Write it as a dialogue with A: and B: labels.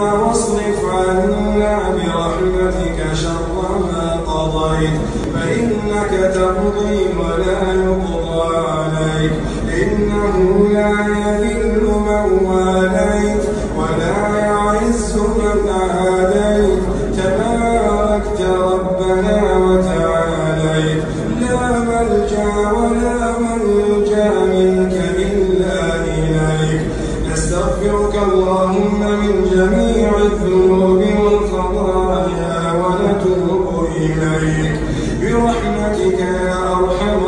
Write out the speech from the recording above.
A: واصرف عنا برحمتك شر ما قضيت فإنك تقضي ولا يقضى عليك إنه لا يذل من واليت ولا يعز من عاديت تباركت ربنا وتعاليت لا ملجأ ولا منجا منك إلا إليك نستغفرك اللهم من جميع الذنوب والخطايا ونتوب إليك برحمتك يا أرحم